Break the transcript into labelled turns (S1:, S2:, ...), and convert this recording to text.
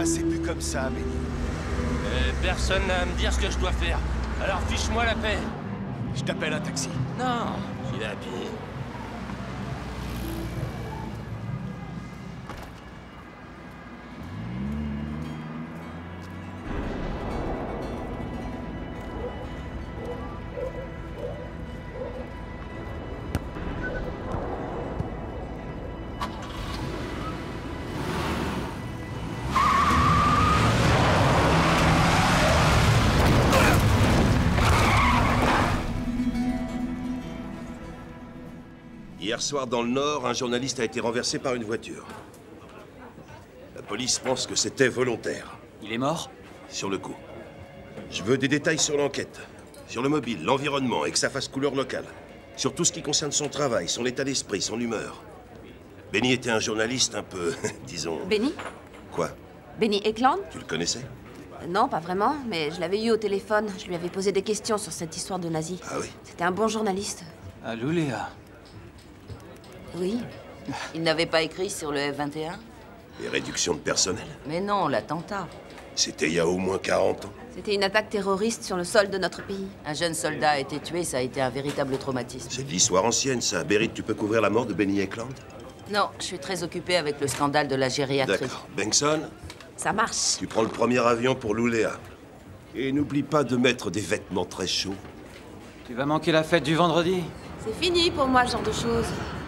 S1: c'est plus comme ça, Benny.
S2: Personne n'a à me dire ce que je dois faire. Alors fiche-moi la paix.
S1: Je t'appelle un taxi.
S2: Non, j'y vais à pied.
S3: Hier soir, dans le Nord, un journaliste a été renversé par une voiture. La police pense que c'était volontaire.
S4: Il est mort?
S3: Sur le coup. Je veux des détails sur l'enquête. Sur le mobile, l'environnement, et que ça fasse couleur locale. Sur tout ce qui concerne son travail, son état d'esprit, son humeur. Benny était un journaliste un peu, disons...
S5: Benny?
S3: Quoi?
S5: Benny Eklund?
S3: Tu le connaissais?
S5: Non, pas vraiment, mais je l'avais eu au téléphone. Je lui avais posé des questions sur cette histoire de nazis.
S3: Ah oui?
S5: C'était un bon journaliste.
S4: Ah, Louléa.
S5: Oui.
S6: Il n'avait pas écrit sur le F-21?
S3: Les réductions de personnel?
S6: Mais non, l'attentat.
S3: C'était il y a au moins 40 ans.
S5: C'était une attaque terroriste sur le sol de notre pays.
S6: Un jeune soldat a été tué, ça a été un véritable traumatisme.
S3: C'est de l'histoire ancienne, ça. Berit, tu peux couvrir la mort de Benny Eklund?
S6: Non, je suis très occupé avec le scandale de la gériatrie.
S3: D'accord. Bengtson,
S5: Ça marche.
S3: tu prends le premier avion pour Louléa. Et n'oublie pas de mettre des vêtements très chauds.
S4: Tu vas manquer la fête du vendredi?
S5: C'est fini pour moi, ce genre de choses.